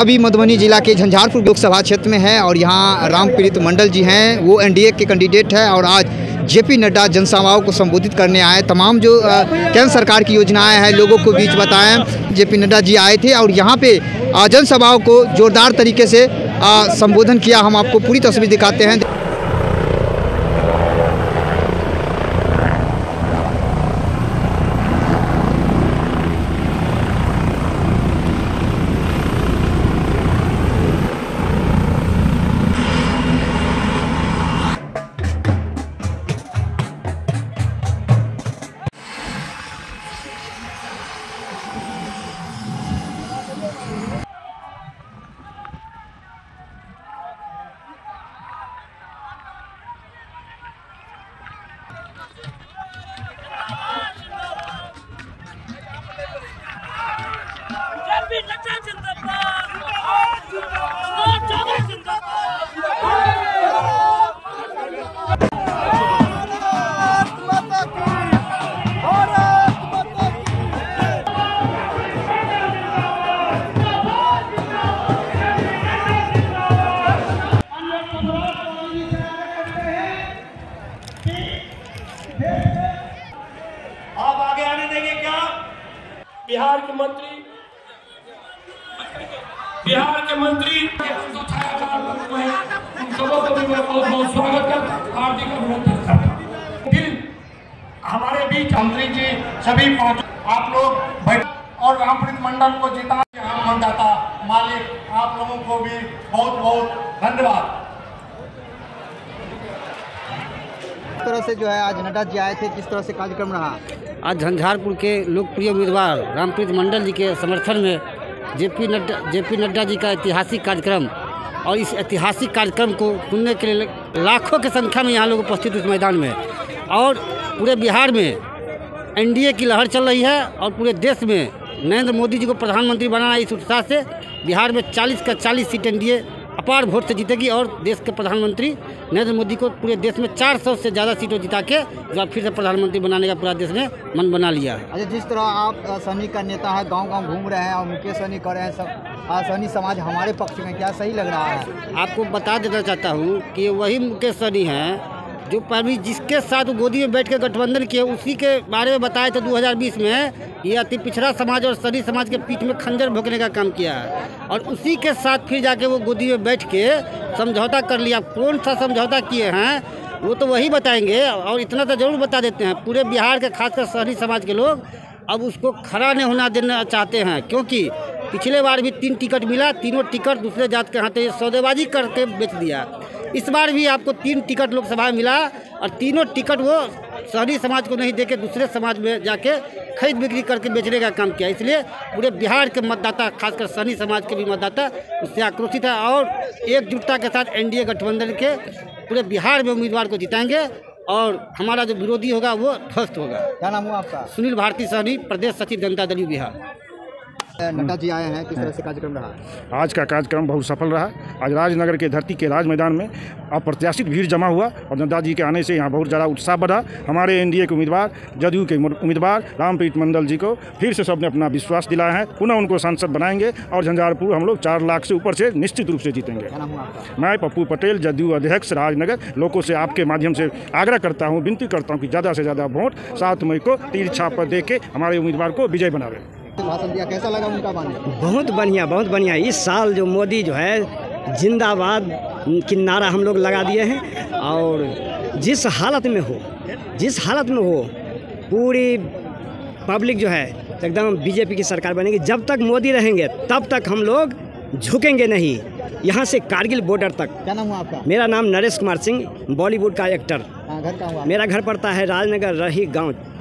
अभी मधुबनी जिला के झंझारपुर लोकसभा क्षेत्र में है और यहाँ रामप्रीत मंडल जी हैं, वो एनडीए के कैंडिडेट है और आज जेपी नड्डा जनसभाओं को संबोधित करने आए। तमाम जो केंद्र सरकार की योजनाएं हैं लोगों को बीच बताएं। जेपी नड्डा जी आए थे और यहाँ पे जनसभाओं को जोरदार तरीके से संबोधन किया। हम आपको पूरी तस्वीर दिखाते हैं। आप आगे आने देंगे क्या? बिहार के मंत्री उन सबों को भी मैं बहुत बहुत स्वागत करता हूँ, हार्दिक अभिनंदन करता हूँ। फिर हमारे बीच मंत्री जी सभी पहुंचे, आप लोग बैठ और रामप्रीत मंडल को जिता मतदाता मालिक, आप लोगों को भी बहुत बहुत धन्यवाद। किस तरह से जो है आज नड्डा जी आए थे, किस तरह से कार्यक्रम रहा? आज झंझारपुर के लोकप्रिय उम्मीदवार रामप्रीत मंडल जी के समर्थन में जेपी नड्डा जी का ऐतिहासिक कार्यक्रम, और इस ऐतिहासिक कार्यक्रम को सुनने के लिए लाखों की संख्या में यहाँ लोग उपस्थित इस मैदान में। और पूरे बिहार में एनडीए की लहर चल रही है और पूरे देश में नरेंद्र मोदी जी को प्रधानमंत्री बनाना, इस उत्साह से बिहार में 40 का 40 सीट एनडीए अपार वोट से जीतेगी और देश के प्रधानमंत्री नरेंद्र मोदी को पूरे देश में 400 से ज़्यादा सीटों जिता के जो फिर से प्रधानमंत्री बनाने का पूरा देश ने मन बना लिया है। अच्छा, जिस तरह आप सहनी का नेता है, गांव-गांव घूम रहे हैं और मुकेश सहनी कर रहे हैं, सब सहनी समाज हमारे पक्ष में, क्या सही लग रहा है? आपको बता देना चाहता हूँ कि वही मुकेश सहनी हैं जो पहले जिसके साथ गोदी में बैठ के गठबंधन किए, उसी के बारे में बताए थे 2020 में ये अति पिछड़ा समाज और सभी समाज के पीठ में खंजर भोंकने का काम किया है, और उसी के साथ फिर जाके वो गोदी में बैठ के समझौता कर लिया। कौन सा समझौता किए हैं वो तो वही बताएंगे, और इतना तो जरूर बता देते हैं, पूरे बिहार के खासकर शहरी समाज के लोग अब उसको खड़ा नहीं होना देना चाहते हैं, क्योंकि पिछले बार भी 3 टिकट मिला, तीनों टिकट दूसरे जात के हाथ सौदेबाजी करके बेच दिया। इस बार भी आपको 3 टिकट लोकसभा में मिला और तीनों टिकट वो शहरी समाज को नहीं देके दूसरे समाज में जाके खरीद बिक्री करके बेचने का काम किया। इसलिए पूरे बिहार के मतदाता, खासकर शहरी समाज के भी मतदाता उससे आक्रोशित है और एकजुटता के साथ एनडीए गठबंधन के पूरे बिहार में उम्मीदवार को जिताएंगे और हमारा जो विरोधी होगा वो ध्वस्त होगा। क्या नाम हुआ आपका? सुनील भारती सहनी, प्रदेश सचिव जनता दल बिहार। नड्डा जी आए हैं, किस तरह से कार्यक्रम रहा? आज का कार्यक्रम बहुत सफल रहा। आज राजनगर के धरती के राज मैदान में अप्रत्याशित भीड़ जमा हुआ और नड्डा जी के आने से यहाँ बहुत ज़्यादा उत्साह बढ़ा। हमारे एनडीए के उम्मीदवार, जदयू के उम्मीदवार रामप्रीत मंडल जी को फिर से सबने अपना विश्वास दिलाया है, पुनः उनको सांसद बनाएंगे और झंझारपुर हम लोग 4 लाख से ऊपर से निश्चित रूप से जीतेंगे। मैं पप्पू पटेल, जदयू अध्यक्ष राजनगर, लोगों से आपके माध्यम से आग्रह करता हूँ, विनती करता हूँ कि ज़्यादा से ज़्यादा वोट 7 मई को तीर छाप पर दे के हमारे उम्मीदवार को विजय बनावे। भाषण दिया, कैसा लगा उनका बानी? बहुत बढ़िया, बहुत बढ़िया। इस साल जो मोदी जो है जिंदाबाद की नारा हम लोग लगा दिए हैं, और जिस हालत में हो पूरी पब्लिक जो है एकदम बीजेपी की सरकार बनेगी। जब तक मोदी रहेंगे तब तक हम लोग झुकेंगे नहीं, यहाँ से कारगिल बॉर्डर तक। क्या नाम हुआ आपका? मेरा नाम नरेश कुमार सिंह, बॉलीवुड का एक्टर। घर का हुआ? मेरा घर पड़ता है राजनगर रही गाँव।